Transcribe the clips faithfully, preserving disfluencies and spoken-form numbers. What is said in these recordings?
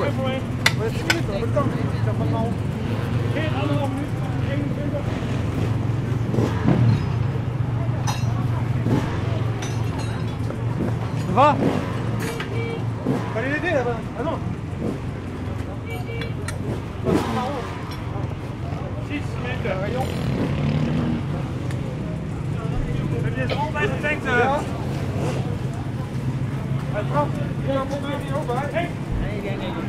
overheen. Maar dat is niet hoor, dat kan niet. Ik heb hem al. Geen anderhalf minuut. eenentwintig. Va? Kan je dit hebben? Ah non. Zes minuten. Heb je het altijd getankt? Ja. Hij brandt. Ja, moet er niet over. Hey. Nee, nee, nee.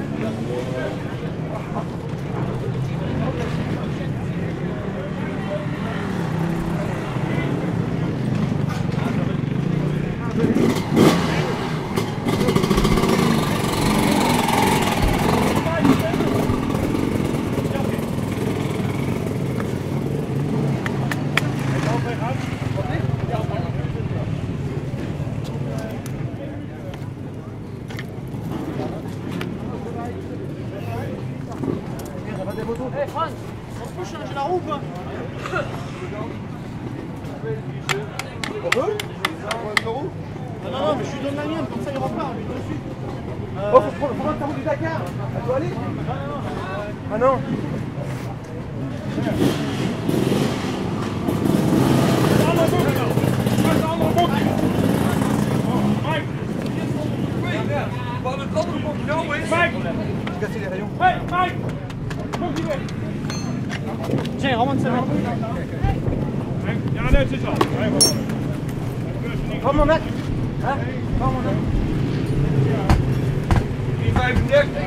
Hey Frank, on peut changer la roue ou pas? On peut? Non, non, mais je lui donne la mienne, comme ça il repart, lui dessus. Euh... Oh, faut, faut, faut prendre ta roue du Dakar. Elle doit aller? Ah non. Wat het andere bocht nou is. Mike! Casser les rayons. Hey, Mike! Kom hier weg. Tiens, Roman, c'est bon. Ja, nee, het is al. Prends mon nek. Hein? Prends mon nek. drie vijfendertig.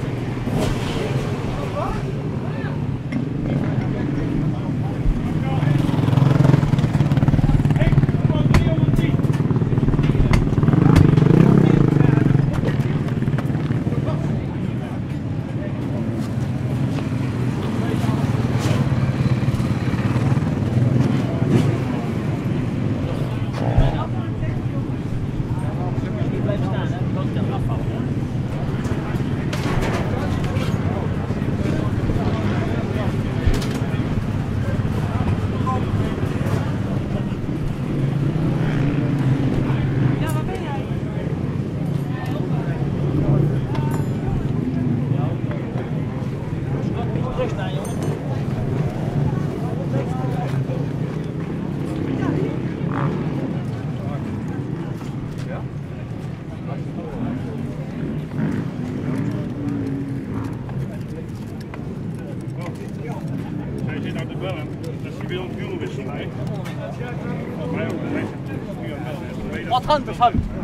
Hij zit uit de bellen, dat is weer een wielwisselij. Volgens mij ook. En train de faire.